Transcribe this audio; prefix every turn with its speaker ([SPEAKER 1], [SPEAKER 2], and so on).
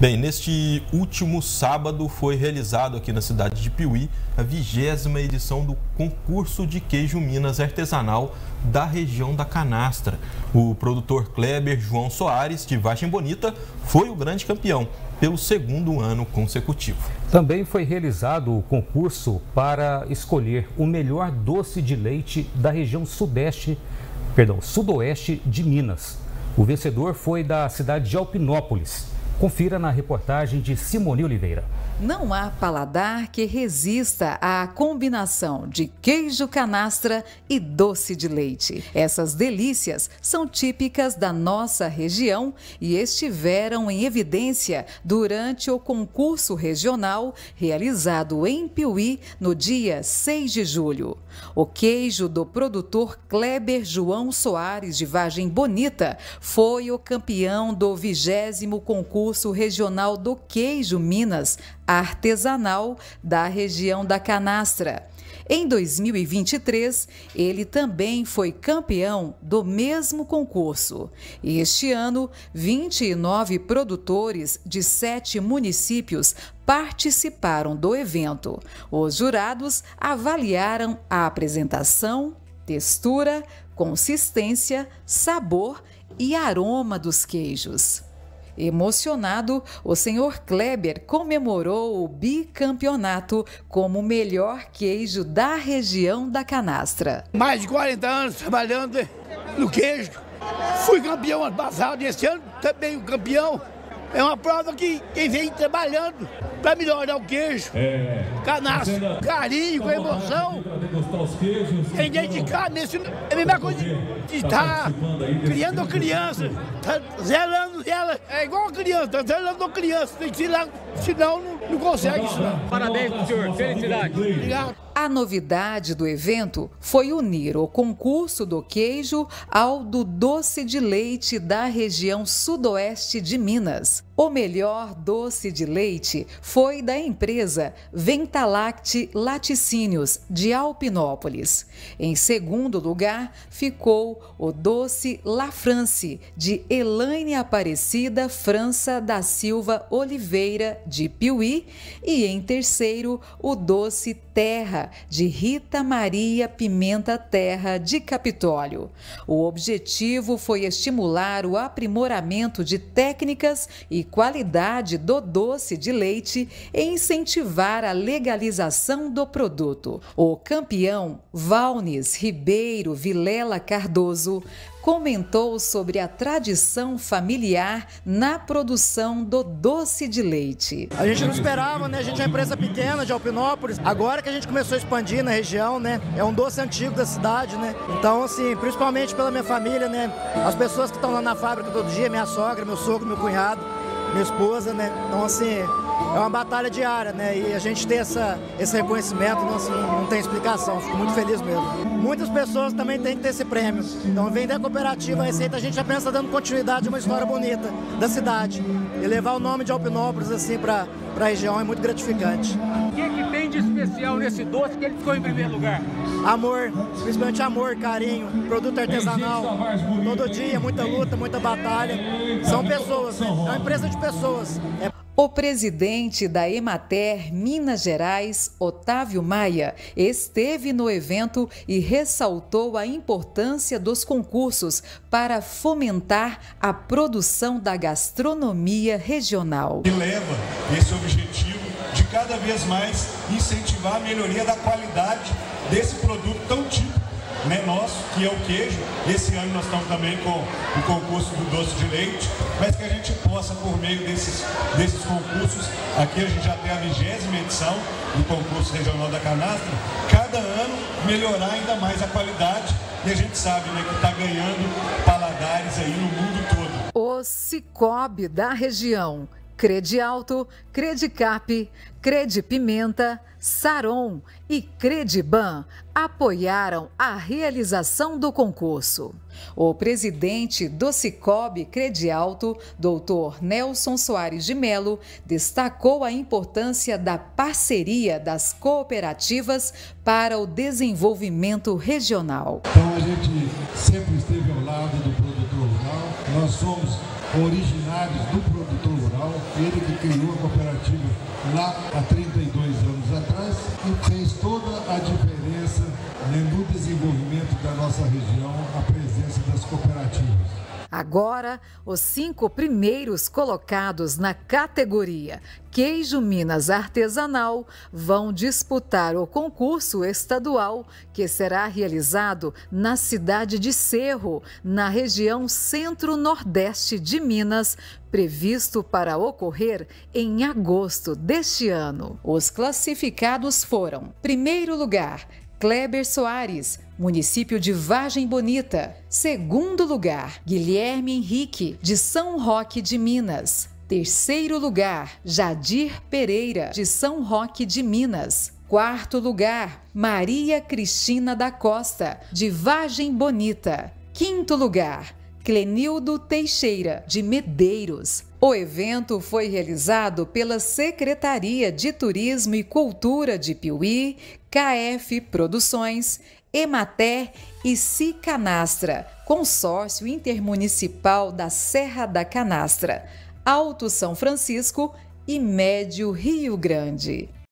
[SPEAKER 1] Bem, neste último sábado foi realizado aqui na cidade de Piuí a 20ª edição do concurso de queijo Minas artesanal da região da Canastra. O produtor Kleber João Soares, de Vargem Bonita, foi o grande campeão pelo segundo ano consecutivo.
[SPEAKER 2] Também foi realizado o concurso para escolher o melhor doce de leite da região sudoeste de Minas. O vencedor foi da cidade de Alpinópolis. Confira na reportagem de Simone Oliveira.
[SPEAKER 3] Não há paladar que resista à combinação de queijo canastra e doce de leite. Essas delícias são típicas da nossa região e estiveram em evidência durante o concurso regional realizado em Piuí no dia 6 de julho. O queijo do produtor Kleber João Soares, de Vargem Bonita, foi o campeão do 20º concurso regional do queijo Minas artesanal da região da Canastra. Em 2023, ele também foi campeão do mesmo concurso. E este ano, 29 produtores de 7 municípios participaram do evento. Os jurados avaliaram a apresentação, textura, consistência, sabor e aroma dos queijos. Emocionado, o senhor Kleber comemorou o bicampeonato como o melhor queijo da região da Canastra.
[SPEAKER 4] Mais de 40 anos trabalhando no queijo. Fui campeão ano passado e esse ano também o campeão. É uma prova que quem vem trabalhando para melhorar o queijo, canastra, carinho, com emoção, tem dedicado nesse. É a mesma coisa de estar criando a criança, tá zelando ela. É igual a criança, tá zelando a criança, tem que ensinar, senão não consegue ensinar.
[SPEAKER 5] Parabéns pro senhor, felicidade.
[SPEAKER 4] Obrigado.
[SPEAKER 3] A novidade do evento foi unir o concurso do queijo ao do doce de leite da região sudoeste de Minas. O melhor doce de leite foi da empresa Ventalact Laticínios, de Alpinópolis. Em segundo lugar, ficou o doce La France, de Elaine Aparecida França da Silva Oliveira, de Piuí. E em terceiro, o doce Terra, de Rita Maria Pimenta Terra, de Capitólio. O objetivo foi estimular o aprimoramento de técnicas e qualidade do doce de leite e incentivar a legalização do produto. O campeão, Valnes Ribeiro Vilela Cardoso, comentou sobre a tradição familiar na produção do doce de leite.
[SPEAKER 6] A gente não esperava, né? A gente é uma empresa pequena de Alpinópolis. Agora que a gente começou a expandir na região, né? É um doce antigo da cidade, né? Então, assim, principalmente pela minha família, né? As pessoas que estão lá na fábrica todo dia, minha sogra, meu sogro, meu cunhado, minha esposa, né? Então, assim, é uma batalha diária, né? E a gente ter esse reconhecimento, não tem explicação. Fico muito feliz mesmo. Muitas pessoas também têm que ter esse prêmio. Então, vem da cooperativa Receita, a gente já pensa dando continuidade a uma história bonita da cidade. E levar o nome de Alpinópolis, assim, para a região é muito gratificante.
[SPEAKER 5] O que tem de especial nesse doce que ele ficou em primeiro lugar?
[SPEAKER 6] Amor, principalmente amor, carinho, produto artesanal. Todo dia, muita luta, muita batalha. São pessoas, né? É uma empresa de pessoas.
[SPEAKER 3] O presidente da Emater Minas Gerais, Otávio Maia, esteve no evento e ressaltou a importância dos concursos para fomentar a produção da gastronomia regional.
[SPEAKER 7] E leva esse objetivo de cada vez mais incentivar a melhoria da qualidade desse produto tão típico, né, nosso, que é o queijo. Esse ano nós estamos também com o concurso do doce de leite, mas que a gente possa, por meio desses concursos, aqui a gente já tem a 20ª edição do concurso regional da Canastra, cada ano melhorar ainda mais a qualidade, e a gente sabe, né, que está ganhando paladares aí no mundo todo.
[SPEAKER 3] O Cicobi da região, Credialto, Credicap, Credipimenta, Saron e Crediban apoiaram a realização do concurso. O presidente do Cicobi Credialto, Dr. Nelson Soares de Melo, destacou a importância da parceria das cooperativas para o desenvolvimento regional.
[SPEAKER 8] Então a gente sempre esteve ao lado do produtor rural, nós somos originários do produtor rural e ele que criou a cooperativa lá há 32 anos atrás e fez toda a diferença, né, no desenvolvimento da nossa região, a presença das cooperativas.
[SPEAKER 3] Agora, os 5 primeiros colocados na categoria Queijo Minas Artesanal vão disputar o concurso estadual que será realizado na cidade de Cerro, na região centro-nordeste de Minas, previsto para ocorrer em agosto deste ano. Os classificados foram: primeiro lugar, Kleber Soares, município de Vargem Bonita. Segundo lugar, Guilherme Henrique, de São Roque de Minas. Terceiro lugar, Jadir Pereira, de São Roque de Minas. Quarto lugar, Maria Cristina da Costa, de Vargem Bonita. Quinto lugar, Clenildo Teixeira, de Medeiros. O evento foi realizado pela Secretaria de Turismo e Cultura de Piuí, KF Produções, Emater e Cicanastra, Consórcio Intermunicipal da Serra da Canastra, Alto São Francisco e Médio Rio Grande.